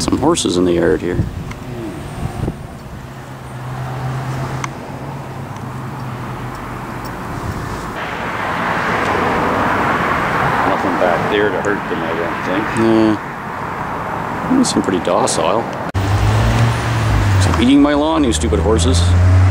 Some horses in the yard here. Nothing back there to hurt them, I don't think. Yeah. They seem pretty docile. Stop eating my lawn, you stupid horses.